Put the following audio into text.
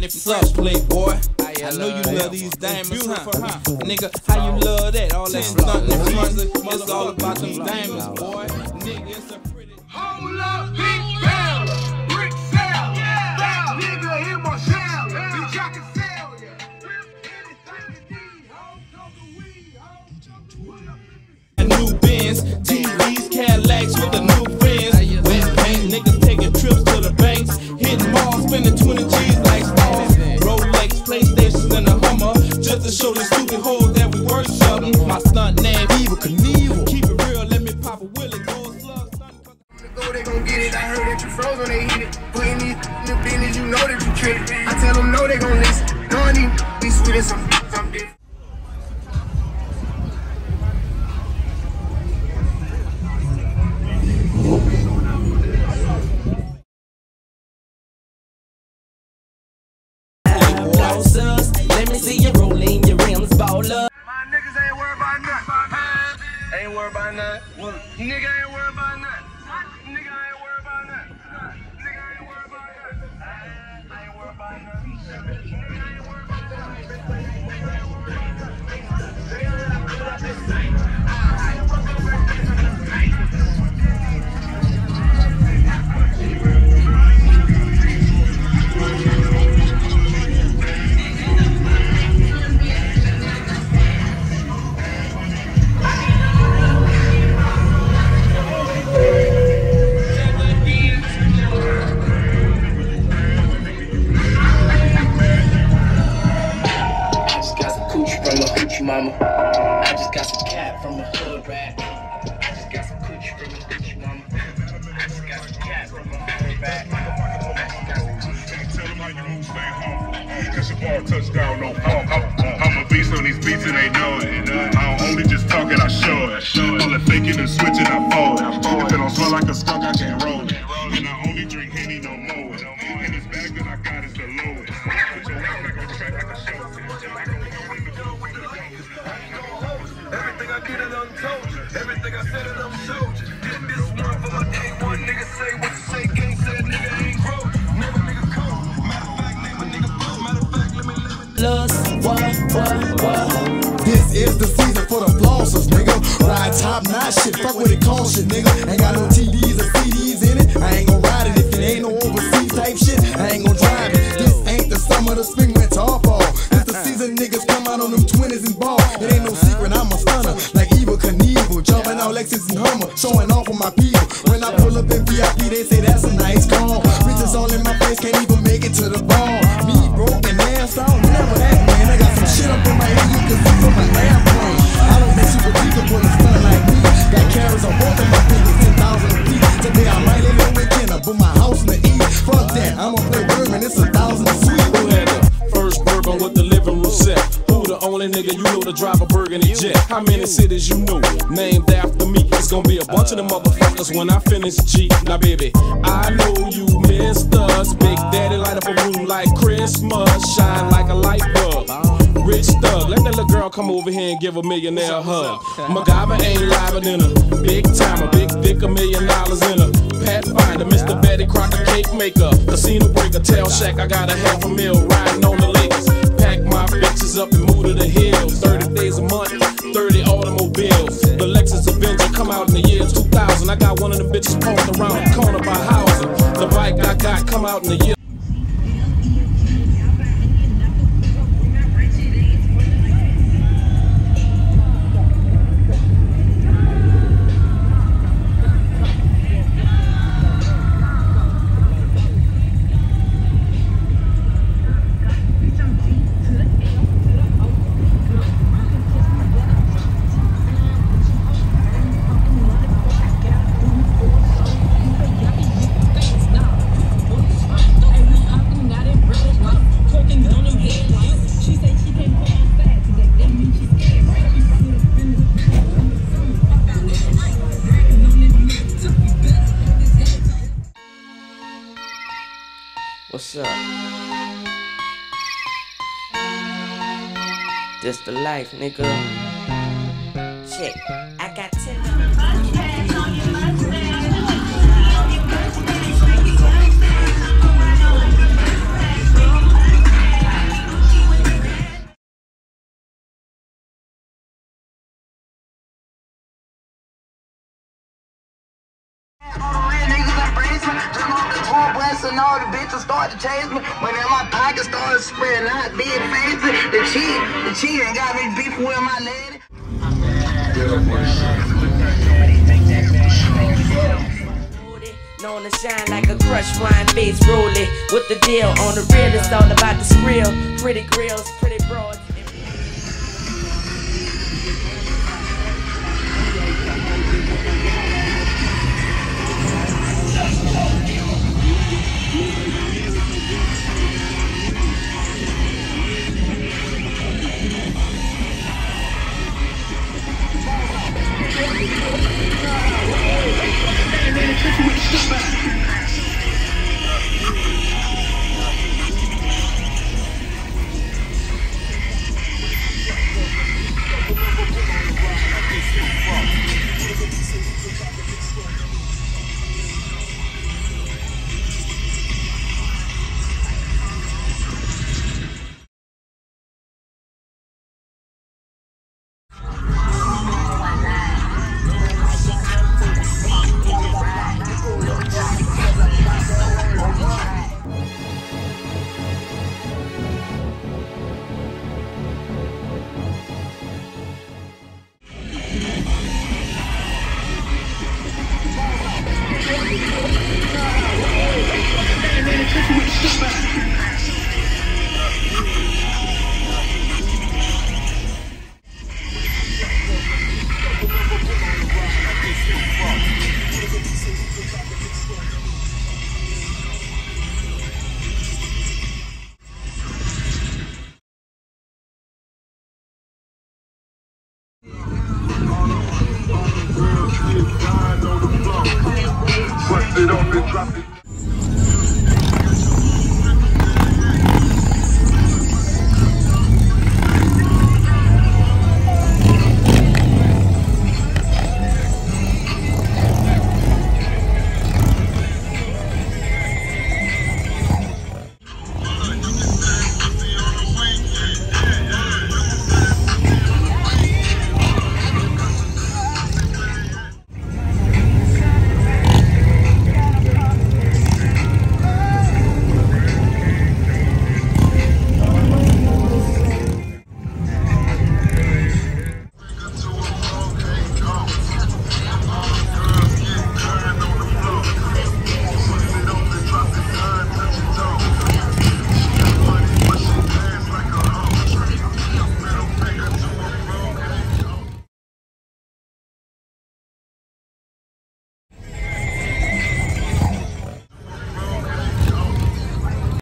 What's up, playboy? I know you love these diamonds, huh? Nigga, how you love that? All that stuntin' and frontin', it's all about them diamonds, boy. Nigga, it's a pretty. Hold up, big bell, brick sell, yeah. Nigga, hit my shell, bitch, I can sell ya. New Benz, TVs, Cadillacs with the new friends. Wet paint, niggas taking trips to the banks, hitting malls, spending 20 G's like stars. Rolex, PlayStations, and a Hummer, just to show the stupid hoes that we worth something. My stunt name, Evel Knievel. Keep it real, let me pop a willy. They gon' get it. I heard that you froze when they hit it. Putting these in the business, you know that you trick it. I tell them no, they gon' listen. Knowing these be sweet as some different. Let me see you rolling your rims, baller. My niggas ain't worried about nothing. Ain't worried about nothing. Nigga ain't worried about nothing. Nigga ain't worried about nothing. Nigga ain't worried about nothing. I ain't worried about nothing. Nigga ain't worried about Mama, I just got some cat from the hood rat. I just got some coochie from the coochie mama. I just got some cat from the hood rat. Tell them how you move, stay humble. Cause your ball touchdown, no pump. I'm a beast on these beats and they know it. I don't only just talk it, I show it. All the faking and switching, I fold it. If it don't smell like a skunk, I can't roll it. And I only drink Henny, no more. And this bag that I got is the lowest. Put your ass back on track like a show. everything I did it untold you. Everything I said it unshowed you. Did this one for my K1 nigga say what you say, can't say a nigga ain't grow. Never nigga cold. Matter of fact, name a nigga blue. Matter of fact, let me Plus, what? This is the season for the flossers, nigga. Ride top notch shit, fuck with it caution, nigga. Ain't got no TDs or CDs in it. I ain't gon' ride it if it ain't no overseas type shit. I ain't gon' drive it. This ain't the summer, the spring, winter, or fall. This the season niggas come out on them 20s and ball. It ain't no secret, I'm a stunner, like Evel Knievel. Jumping out Lexus and Hummer, showing off for my people. When I pull up in VIP, they say that's a nice car. Bitches all in my face, can't even make it to the bar. Me broken ass, I don't never that, man. I got some shit up in my head, you can see from my airplane. I don't think Super G can pull a stunt like me. Got carrots on both of my fingers, 10,000 a piece. Today I might live in Kenna, but my house in the east. Fuck that, I'ma play Bergman, it's 1,000 a sweet. Who had the first bourbon with the living room set? Who the only nigga you know to drive a Burgundy jet? How many cities you know named after me? It's gonna be a bunch of them motherfuckers when I finish G. Now baby, I know you missed us. Big Daddy light up a room like Christmas, shine like a light bulb. Rich thug, let that little girl come over here and give a millionaire a hug. MacGyver ain't liver than a big timer, big dick, $1 million in a Pathfinder, Mr. Betty Crocker cake maker, casino breaker, tail shack. I got a $500,000 riding on the lakes. Pack my bitches up and move to the hills. 30 days a month, 30 automobiles. The Lexus Avenger come out in the year 2000. I got one of the bitches parked around the corner by housing. The bike I got come out in the year. What's up? This the life, nigga. Check. I got 10. busting, all the bitches started to chase me. When in my pocket started spreading out, big fancy. The cheat ain't got me beefing with my lady. Known to shine like a crushed wine face rolling with the deal on the real. It's all about the skrill, pretty grills, pretty broads. Bust it off and drop it.